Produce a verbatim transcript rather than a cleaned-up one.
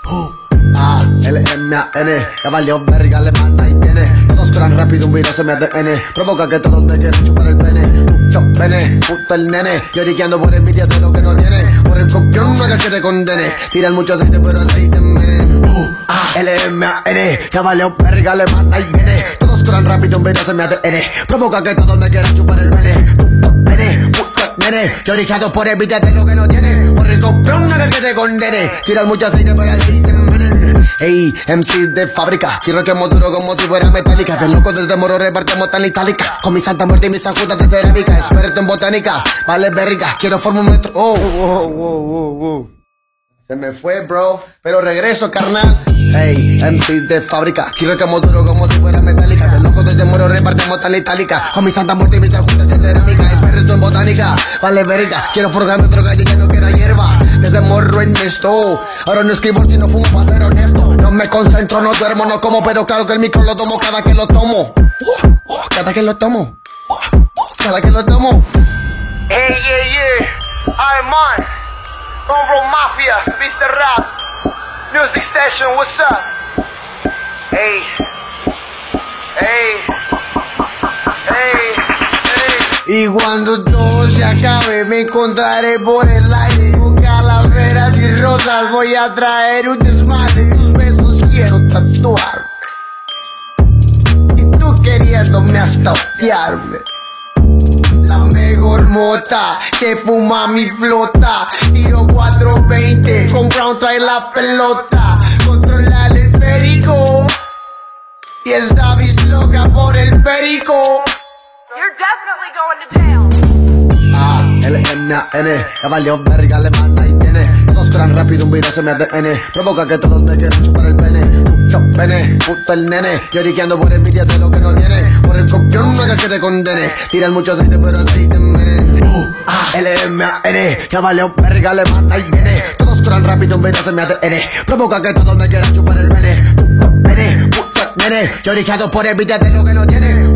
A, L, M, A, N, ya valió verga, le manda y viene. Todos corran rápido, un virus en mi A D N. Provoca que todos me quieren chupar el pene. Mucho pene, puto el nene. Lloriqueando por envidia de lo que no tiene. Por el copión no hagas que te condene. Tiran mucho aceite pero aceite envenena. A, L, M, A, N, ya valió verga, le manda y viene. Todos corran rápido, un virus en mi A D N. Provoca que todos me quieran chupar el pene. Puto pene, puto el nene. Lloriqueando por envidia de lo que no tiene. Por el copión no hagas que te condene. Tiran mucho aceite pero aceite envenena. Ey, M Cs de fábrica, quiero que duro como si fuera metálica. Bien loco desde moro repartimos tan itálica. Con mi santa muerte y mis ajudas de cerámica. Experto en botánica, vale verga, quiero formar un metro. Oh, oh, oh, oh, oh. Se me fue, bro, pero regreso, carnal. Ey, M Cs de fábrica, quiero que duro como si fuera metálica. Bien loco desde moro repartimos tan itálica. Con mi santa muerte y mis ajudas de cerámica. Experto en botánica, vale verga, quiero forjar metro calle que no quiera hierba. Desde morro en esto, ahora no escribo si no fumo para ser honesto. No me concentro, no duermo, no como, pero claro que el micro lo tomo cada que lo tomo. Cada que lo tomo. Cada que lo tomo. Hey, yeah, yeah. I'm on. Umbro Mafia, mister Rap. Music Station, what's up? Hey. Hey. Hey. Hey. Y cuando todo se acabe, me encontraré por el aire. Con calaveras y rosas voy a traer un desmadre. Tus besos quiero tatuar. Y tú queriéndome hasta odiarme. La mejor mota que fuma mi flota. Tiro cuatro veinte, con Brown trae la pelota. Controla el esférico. Y es Davis loca por el perico. You're definitely going to jail. A, L, M, A, N, ya valió verga, le manda y viene. Todos corran rápido, un virus en mi A D N. Provoca que todos me quieran chupar el pene. Mucho pene, puto el nene. Lloriqueando por envidia de lo que no tiene. Por el copión no hagas que te condene. Tiran mucho aceite pero aceite envenena. A, L, M, A, N, ya valió verga, le manda y viene. Todos corran rápido, un virus en mi A D N. Provoca que todos me quieran chupar el pene. Puto pene, puto el nene. Lloriqueando por envidia de lo que no tiene.